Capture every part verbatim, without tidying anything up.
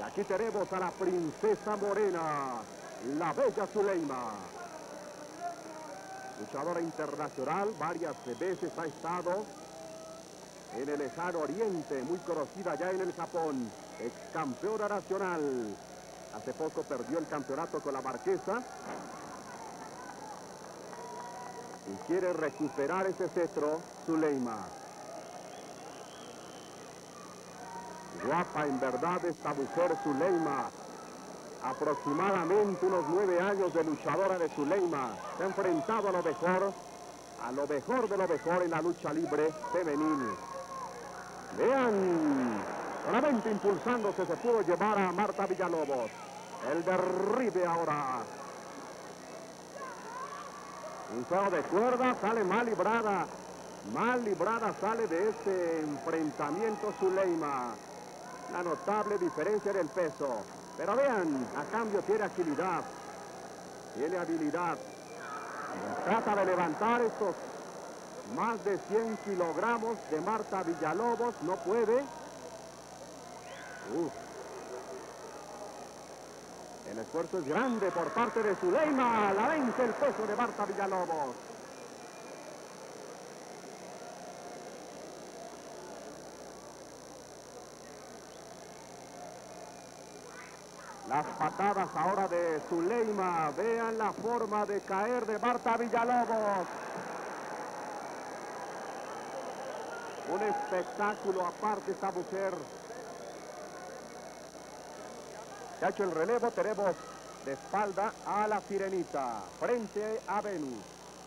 Y aquí tenemos a la princesa morena, la bella Zuleima. Luchadora internacional, varias veces ha estado en el lejano oriente, muy conocida ya en el Japón, ex campeona nacional. Hace poco perdió el campeonato con la Marquesa y quiere recuperar ese cetro, Zuleima. Guapa en verdad esta mujer, Zuleima. Aproximadamente unos nueve años de luchadora de Zuleima. Se ha enfrentado a lo mejor, a lo mejor de lo mejor en la lucha libre femenil. Vean, solamente impulsándose se pudo llevar a Marta Villalobos. El derribe ahora. Un juego de cuerda, sale mal librada. Mal librada sale de este enfrentamiento Zuleima. La notable diferencia del peso. Pero vean, a cambio tiene agilidad. Tiene habilidad. Trata de levantar estos más de cien kilogramos de Marta Villalobos. No puede. Uf. El esfuerzo es grande por parte de Zuleima. La vence el peso de Marta Villalobos. Las patadas ahora de Zuleima. Vean la forma de caer de Marta Villalobos. Un espectáculo aparte esta mujer. Se ha hecho el relevo. Tenemos de espalda a la Sirenita, frente a Venus.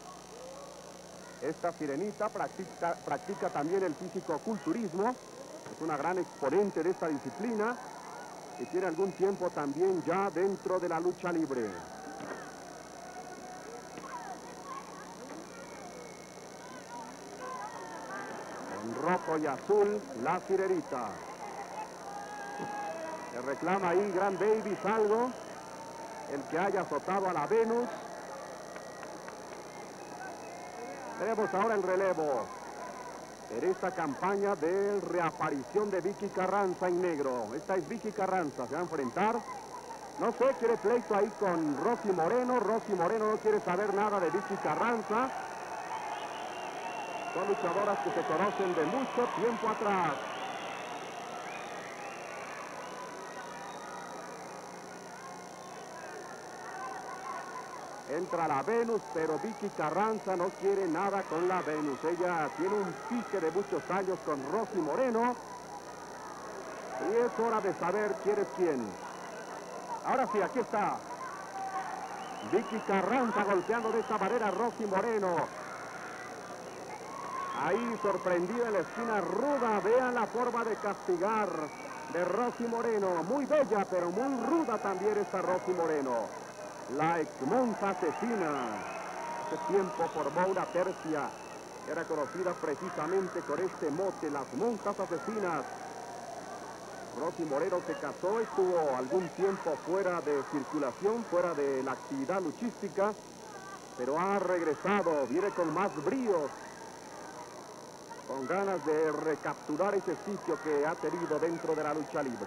Esta Sirenita practica, practica también el físico-culturismo. Es una gran exponente de esta disciplina y tiene algún tiempo también ya dentro de la lucha libre. En rojo y azul, la Sirenita. Se reclama ahí Gran Davis algo, el que haya azotado a la Venus. Tenemos ahora el relevo en esta campaña de reaparición de Vicky Carranza en negro. Esta es Vicky Carranza, se va a enfrentar. No sé, quiere pleito ahí con Rosy Moreno. Rosy Moreno no quiere saber nada de Vicky Carranza. Son luchadoras que se conocen de mucho tiempo atrás. Entra la Venus, pero Vicky Carranza no quiere nada con la Venus. Ella tiene un pique de muchos años con Rosy Moreno. Y es hora de saber quién es quién. Ahora sí, aquí está. Vicky Carranza golpeando de esta manera a Rosy Moreno. Ahí sorprendida en la esquina ruda. Vean la forma de castigar de Rosy Moreno. Muy bella, pero muy ruda también esta Rosy Moreno. La ex monja asesina. Hace tiempo formó una tercia. Era conocida precisamente con este mote, las monjas asesinas. Rosy Moreno se casó, estuvo algún tiempo fuera de circulación, fuera de la actividad luchística, pero ha regresado, viene con más bríos, con ganas de recapturar ese sitio que ha tenido dentro de la lucha libre.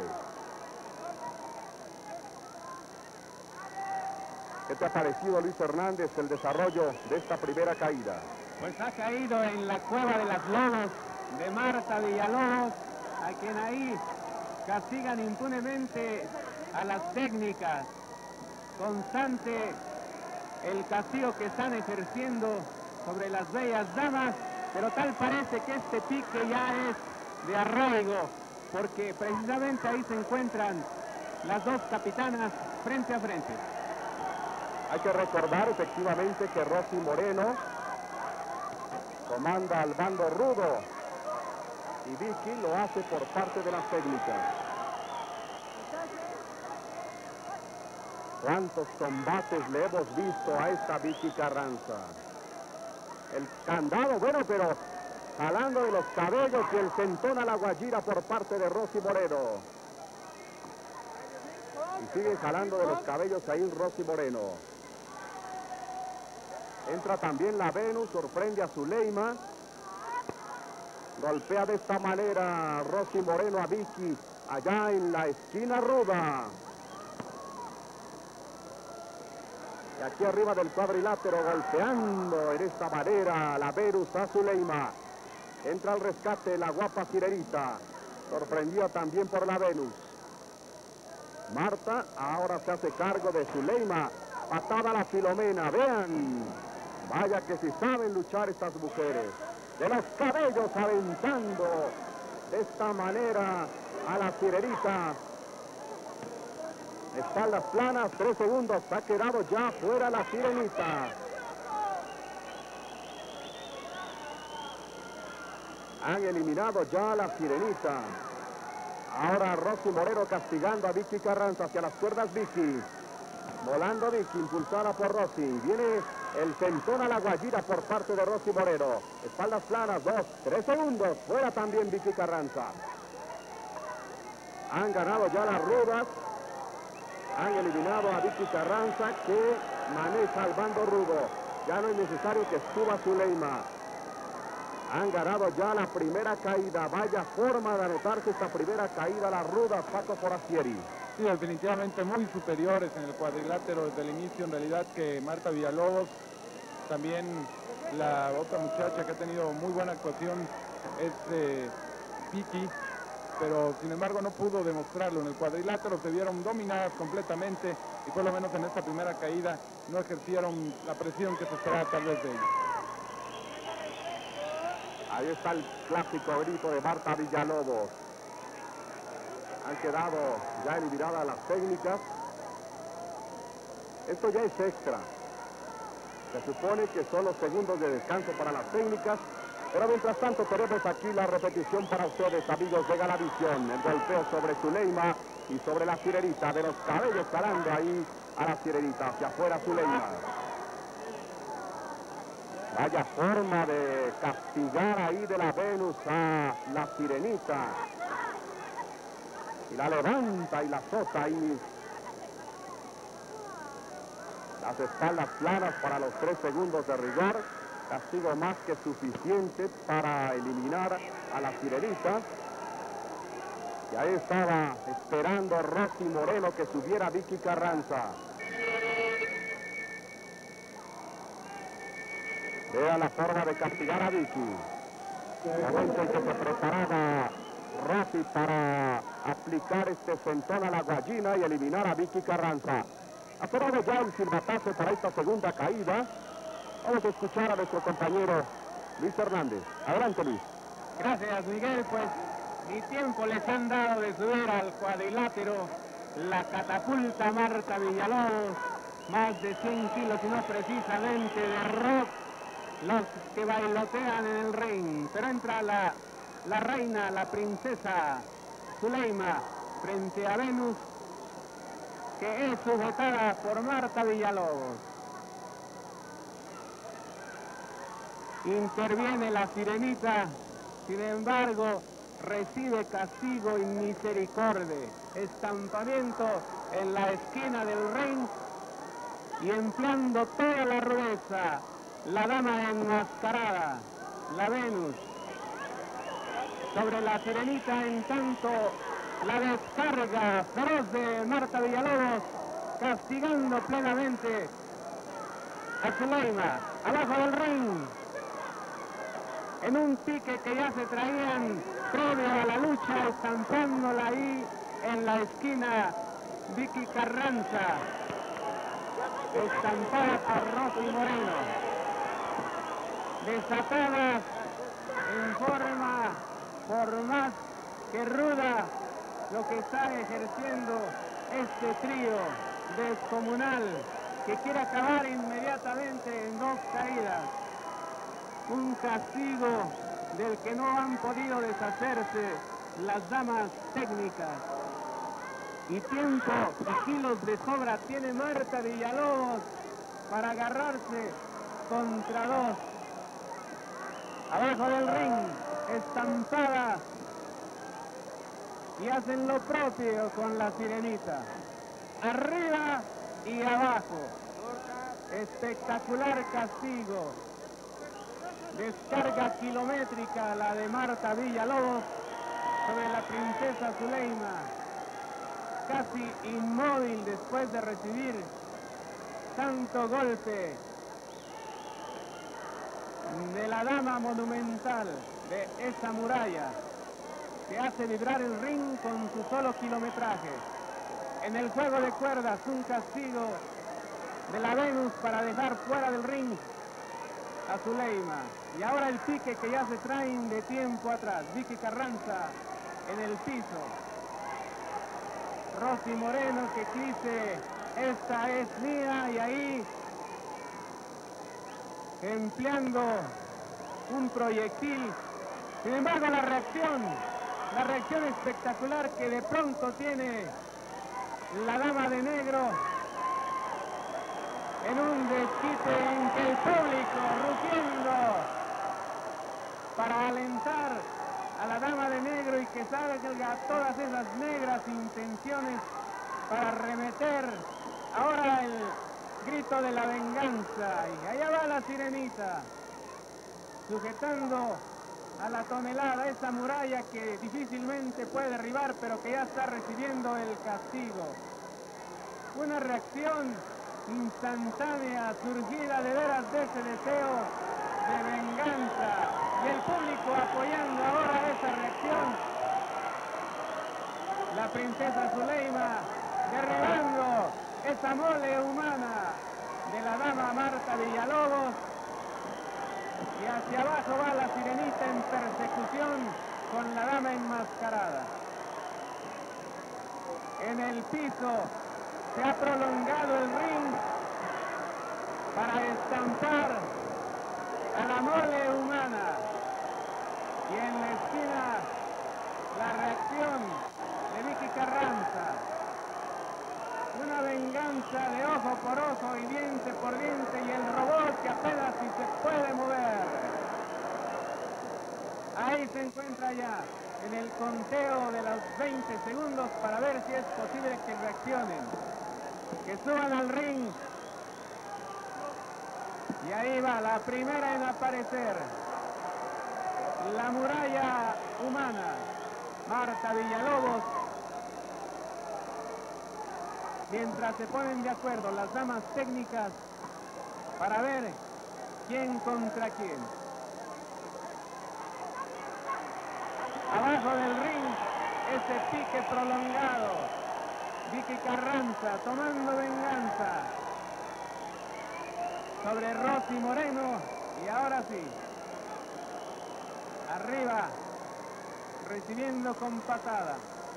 ¿Qué te ha parecido, Luis Hernández, el desarrollo de esta primera caída? Pues ha caído en la cueva de las lonas de Marta Villalobos, a quien ahí castigan impunemente a las técnicas. Constante el castigo que están ejerciendo sobre las bellas damas, pero tal parece que este pique ya es de arraigo, porque precisamente ahí se encuentran las dos capitanas frente a frente. Hay que recordar efectivamente que Rosy Moreno comanda al bando rudo y Vicky lo hace por parte de las técnicas. ¿Cuántos combates le hemos visto a esta Vicky Carranza? El candado, bueno, pero jalando de los cabellos y el sentón a la guajira por parte de Rosy Moreno. Y sigue jalando de los cabellos ahí Rosy Moreno. Entra también la Venus, sorprende a Zuleima. Golpea de esta manera Rosy Moreno a Vicky. allá en la esquina ruda. Y aquí arriba del cuadrilátero, golpeando en esta manera la Venus a Zuleima. Entra al rescate la guapa Sirenita, sorprendida también por la Venus. Marta ahora se hace cargo de Zuleima. Patada a la Filomena, vean. Vaya que si saben luchar estas mujeres. De los cabellos aventando de esta manera a la Sirenita. Espaldas planas, tres segundos, ha quedado ya fuera la Sirenita. Han eliminado ya a la Sirenita. Ahora Rosy Moreno castigando a Vicky Carranza hacia las cuerdas Vicky. Volando Vicky, impulsada por Rosy. Viene el centón a la Guajira por parte de Rosy Moreno. Espaldas planas, dos, tres segundos. Fuera también Vicky Carranza. Han ganado ya las rudas. Han eliminado a Vicky Carranza, que maneja al bando rudo. Ya no es necesario que suba Zuleima. Han ganado ya la primera caída. Vaya forma de anotarse esta primera caída las rudas, Paco Forastieri. Sí, definitivamente muy superiores en el cuadrilátero desde el inicio, en realidad, que Marta Villalobos. También la otra muchacha que ha tenido muy buena actuación es eh, Vicky, pero sin embargo no pudo demostrarlo. En el cuadrilátero se vieron dominadas completamente y por lo menos en esta primera caída no ejercieron la presión que se esperaba tal vez de ellos. Ahí está el clásico grito de Marta Villalobos. Han quedado ya eliminadas las técnicas. Esto ya es extra. Se supone que son los segundos de descanso para las técnicas. Pero mientras tanto tenemos aquí la repetición para ustedes, amigos de Galavisión. El golpeo sobre Zuleima y sobre la Sirenita. De los cabellos calando ahí a la Sirenita. Hacia afuera Zuleima. Vaya forma de castigar ahí de la Venus a la Sirenita. Y la levanta y la azota ahí. Las espaldas planas para los tres segundos de rigor. Castigo más que suficiente para eliminar a la Sirenita. Y ahí estaba esperando Rosy Moreno que subiera Vicky Carranza. Vea la forma de castigar a Vicky. Momento en que se preparaba Rosy para aplicar este sentón a la Guajina y eliminar a Vicky Carranza. Ha sonado ya el silbatazo para esta segunda caída. Vamos a escuchar a nuestro compañero Luis Hernández. Adelante, Luis. Gracias, Miguel. Pues ni tiempo les han dado de subir al cuadrilátero la catapulta Marta Villalobos. Más de cien kilos y no precisamente de rock los que bailotean en el ring. Pero entra la, la reina, la princesa Zuleima frente a Venus, que es sujetada por Marta Villalobos. Interviene la Sirenita, sin embargo, recibe castigo y misericordia. Estampamiento en la esquina del ring y empleando toda la rudeza, la dama enmascarada, la Venus. Sobre la Sirenita, en tanto, la descarga feroz de Marta Villalobos, castigando plenamente a Zuleima, abajo del ring. En un pique que ya se traían previo a la lucha, estampándola ahí en la esquina Vicky Carranza, estampada por Rosy Moreno. Desatadas en forma por más que ruda lo que está ejerciendo este trío descomunal que quiere acabar inmediatamente en dos caídas. Un castigo del que no han podido deshacerse las damas técnicas. Y tiempo y kilos de sobra tiene Marta Villalobos para agarrarse contra dos. Abajo del ring, estampada. Y hacen lo propio con la Sirenita. Arriba y abajo. Espectacular castigo. Descarga kilométrica la de Marta Villalobos sobre la princesa Zuleima, casi inmóvil después de recibir tanto golpe de la dama monumental de esa muralla que hace vibrar el ring con su solo kilometraje. En el juego de cuerdas, un castigo de la Venus para dejar fuera del ring a Zuleima. Y ahora el pique que ya se traen de tiempo atrás. Vicky Carranza en el piso. Rosy Moreno que dice, esta es mía, y ahí empleando un proyectil. Sin embargo, la reacción, la reacción espectacular que de pronto tiene la dama de negro en un desquite en que el público, rugiendo para alentar a la dama de negro y que salga todas esas negras intenciones para arremeter ahora el grito de la venganza. Y allá va la sirenita, sujetando a la tonelada esa muralla que difícilmente puede derribar, pero que ya está recibiendo el castigo. Una reacción instantánea, surgida de veras de ese deseo de venganza, y el público apoyando ahora esa reacción. La princesa Zuleima derribando esa mole humana de la dama Marta Villalobos, y hacia abajo va la sirenita en persecución con la dama enmascarada. En el piso se ha prolongado el ring para estampar a la mole humana, y en la esquina la reacción de Vicky Carranza, una venganza de ojo por ojo y diente por diente, y el robot que apenas si se puede mover. Ahí se encuentra ya en el conteo de los veinte segundos para ver si es posible que reaccionen, que suban al ring. Y ahí va la primera en aparecer, la muralla humana, Marta Villalobos, mientras se ponen de acuerdo las damas técnicas para ver quién contra quién. Abajo del ring, ese pique prolongado, Vicky Carranza tomando venganza sobre Rosy Moreno, y ahora sí, arriba, recibiendo con patada.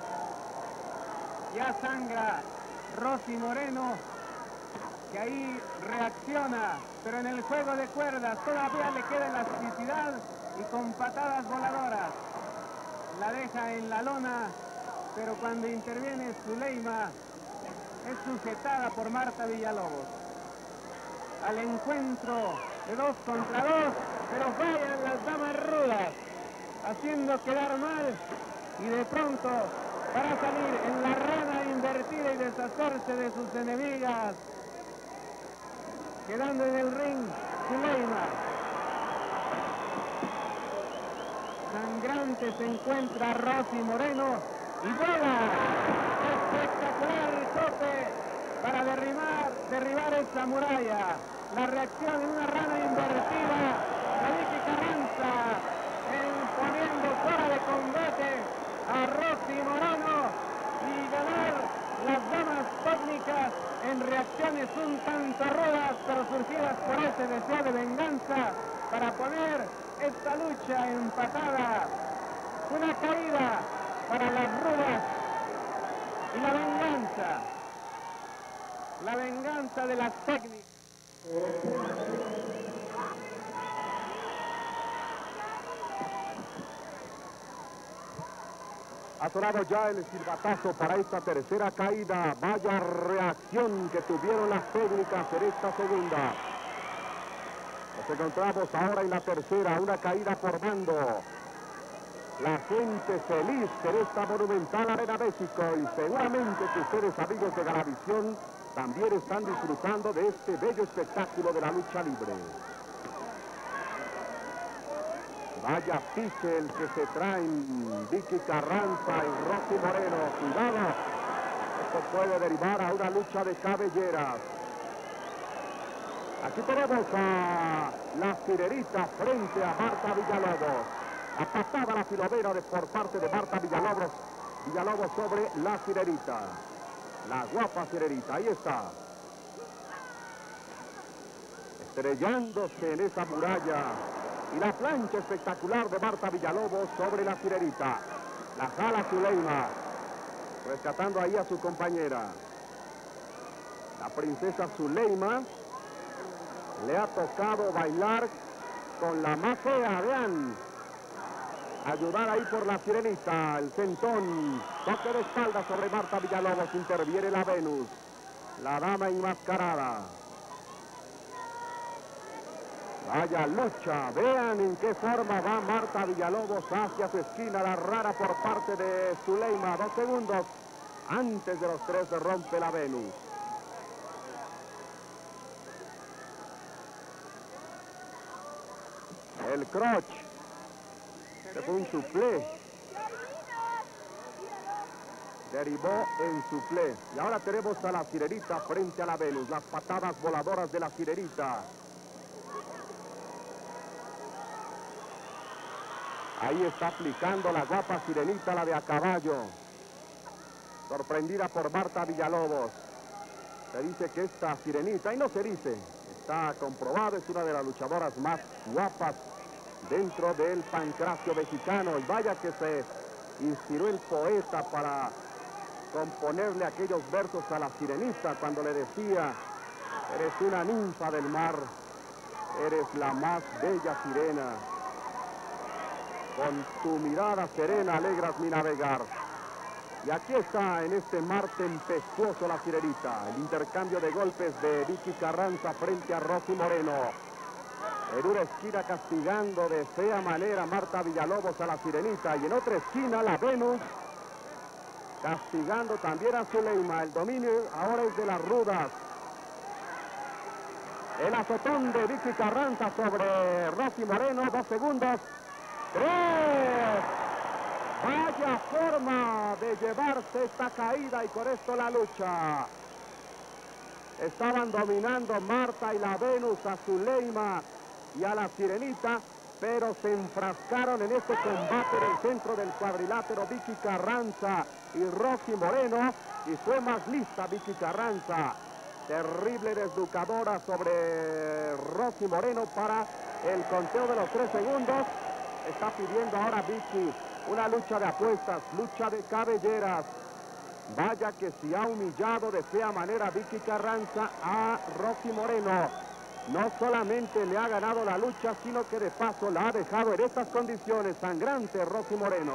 Ya sangra Rosy Moreno, que ahí reacciona, pero en el juego de cuerdas todavía le queda elasticidad, y con patadas voladoras la deja en la lona, pero cuando interviene Zuleima es sujetada por Marta Villalobos. Al encuentro de dos contra dos, pero fallan las damas rudas, haciendo quedar mal, y de pronto para salir en la rana invertida y deshacerse de sus enemigas, quedando en el ring Zuleima. Sangrante se encuentra Rosy Moreno y vuela. Espectacular tope para derribar, derribar esa muralla. La reacción en una rana invertida de Vicky Carranza, poniendo fuera de combate a Rosy Moreno, y ganar las damas técnicas en reacciones un tanto rudas, pero surgidas por ese deseo de venganza, para poner esta lucha empatada. Una caída para las rudas y la venganza, la venganza de las técnicas. Ha sonado ya el silbatazo para esta tercera caída. Vaya reacción que tuvieron las técnicas en esta segunda. Nos encontramos ahora en la tercera, una caída por bando. La gente feliz en esta monumental Arena México, y seguramente que ustedes, amigos de Galavisión, también están disfrutando de este bello espectáculo de la lucha libre. Vaya pique el que se traen Vicky Carranza y Rosy Moreno. Cuidado, esto puede derivar a una lucha de cabelleras. Aquí tenemos a la Sirerita frente a Marta Villalobos. La patada a la filovera de, por parte de Marta Villalobos. Villalobos sobre la Sirerita. La guapa Sirerita, ahí está. Estrellándose en esa muralla. Y la plancha espectacular de Marta Villalobos sobre la Sirerita. La jala Zuleima, rescatando ahí a su compañera. La princesa Zuleima le ha tocado bailar con la más fea, vean. Ayudar ahí por la Sirenita, el centón, toque de espalda sobre Marta Villalobos, interviene la Venus, la dama enmascarada. Vaya lucha, vean en qué forma va Marta Villalobos hacia su esquina, la rara por parte de Zuleima, dos segundos antes de los tres se rompe la Venus. El croch, que fue un suplé, derivó en suplé. Y ahora tenemos a la Sirerita frente a la Venus, las patadas voladoras de la Sirerita. Ahí está aplicando la guapa Sirenita, la de a caballo. Sorprendida por Marta Villalobos. Se dice que esta Sirenita, y no se dice, está comprobado, es una de las luchadoras más guapas dentro del pancracio mexicano. Y vaya que se inspiró el poeta para componerle aquellos versos a la Sirenita cuando le decía: eres una ninfa del mar, eres la más bella sirena. Con tu mirada serena alegras mi navegar. Y aquí está en este mar tempestuoso la Sirenita. El intercambio de golpes de Vicky Carranza frente a Rosy Moreno. En una esquina castigando de fea manera Marta Villalobos a la Sirenita. Y en otra esquina la Venus castigando también a Zuleima. El dominio ahora es de las rudas. El azotón de Vicky Carranza sobre Rosy Moreno. Dos segundos. ¡Tres! Vaya forma de llevarse esta caída y con esto la lucha. Estaban dominando Marta y la Venus a Zuleima y a la Sirenita, pero se enfrascaron en este combate en el centro del cuadrilátero Vicky Carranza y Rosy Moreno, y fue más lista Vicky Carranza. Terrible desducadora sobre Rosy Moreno para el conteo de los tres segundos. Está pidiendo ahora Vicky una lucha de apuestas, lucha de cabelleras. Vaya que se ha humillado de fea manera Vicky Carranza a Rosy Moreno. No solamente le ha ganado la lucha, sino que de paso la ha dejado en estas condiciones sangrante Rosy Moreno.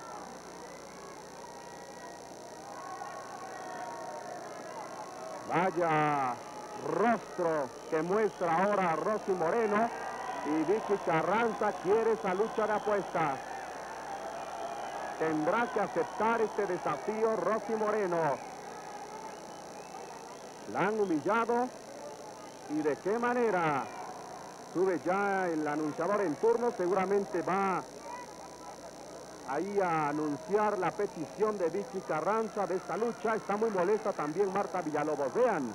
Vaya rostro que muestra ahora Rosy Moreno. Y Vicky Carranza quiere esa lucha de apuestas. Tendrá que aceptar este desafío Rosy Moreno. La han humillado. ¿Y de qué manera? Sube ya el anunciador en turno. Seguramente va ahí a anunciar la petición de Vicky Carranza de esta lucha. Está muy molesta también Marta Villalobos. Vean.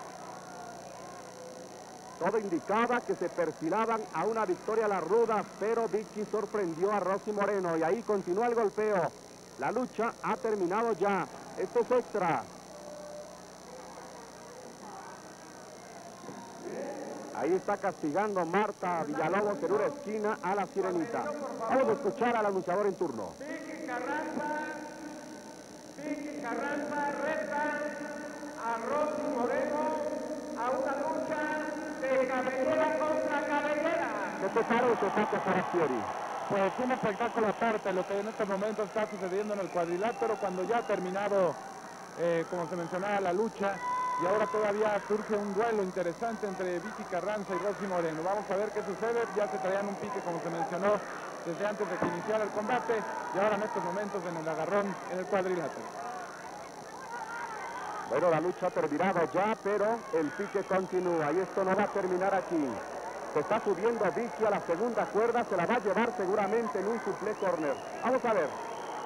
Todo indicaba que se perfilaban a una victoria a las rudas, pero Vicky sorprendió a Rosy Moreno y ahí continúa el golpeo. La lucha ha terminado ya. Esto es extra. Ahí está castigando Marta Villalobos en una esquina a la Sirenita. Vamos a escuchar al anunciador en turno. Vicky Carranza, Vicky Carranza reta a Rosy Moreno a una lucha de cabellera contra cabellera. ¿Qué te parece, Paco Sarastieri? Pues un espectáculo aparte, lo que en este momento está sucediendo en el cuadrilátero, cuando ya ha terminado, eh, como se mencionaba, la lucha, y ahora todavía surge un duelo interesante entre Vicky Carranza y Rosy Moreno. Vamos a ver qué sucede. Ya se traían un pique, como se mencionó, desde antes de que iniciara el combate, y ahora en estos momentos en el agarrón en el cuadrilátero. Bueno, la lucha ha terminado ya, pero el pique continúa y esto no va a terminar aquí. Se está subiendo Vicky a la segunda cuerda, se la va a llevar seguramente en un suplé corner. Vamos a ver.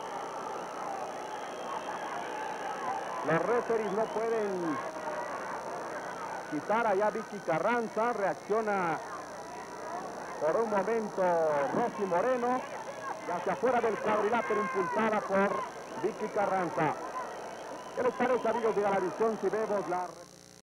Los referees no pueden quitar allá a Vicky Carranza, reacciona por un momento Rosy Moreno, y hacia afuera del cuadrilátero impulsada por Vicky Carranza. ¿Qué les parece, amigos de Galavisión, si vemos la...